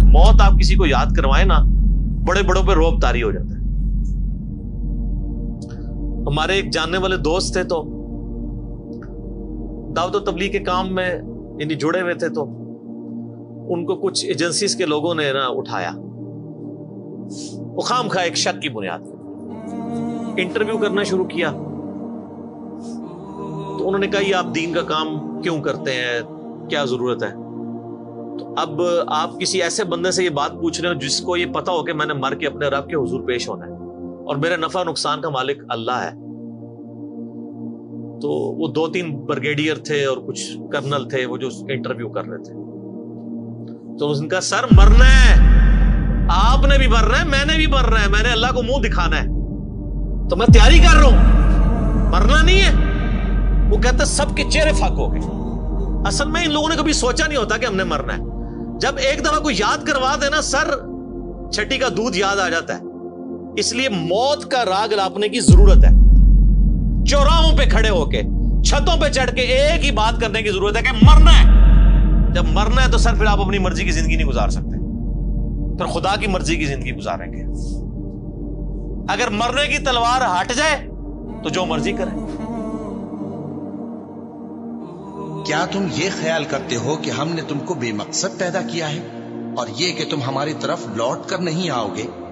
मौत आप किसी को याद करवाए ना, बड़े बड़ों पे रोब तारी हो जाता है। हमारे एक जानने वाले दोस्त थे, तो दावत व तबलीग के काम में यानी जुड़े हुए थे, तो उनको कुछ एजेंसीज के लोगों ने ना उठाया, वो खामखा एक शक की बुनियाद पर इंटरव्यू करना शुरू किया। तो उन्होंने कहा ये आप दीन का काम क्यों करते हैं, क्या जरूरत है? तो अब आप किसी ऐसे बंदे से ये बात पूछ रहे हो जिसको ये पता हो कि मैंने मर के अपने रब के हुजूर पेश होना है और मेरे नफा नुकसान का मालिक अल्लाह है। तो वो 2-3 ब्रिगेडियर थे और कुछ कर्नल थे वो जो इंटरव्यू कर रहे थे। तो उनका सर मरना है, आपने भी मरना है, मैंने भी मरना है, मैंने अल्लाह को मुंह दिखाना है, तो मैं तैयारी कर रहा हूं, मरना नहीं है। वो कहते सबके चेहरे फाक हो गए। असल में इन लोगों ने कभी सोचा नहीं होता कि हमने मरना है। जब एक दफा कोई याद करवा देना, सर छठी का दूध याद आ जाता है। इसलिए मौत का राग लापने की जरूरत है। चौराहों पे खड़े होके, छतों पे चढ़ के एक ही बात करने की जरूरत है कि मरना है। जब मरना है तो सर फिर आप अपनी मर्जी की जिंदगी नहीं गुजार सकते, फिर खुदा की मर्जी की जिंदगी गुजारेंगे। अगर मरने की तलवार हट जाए तो जो मर्जी करें। क्या तुम ये ख्याल करते हो कि हमने तुमको बेमकसद पैदा किया है और ये कि तुम हमारी तरफ लौट कर नहीं आओगे?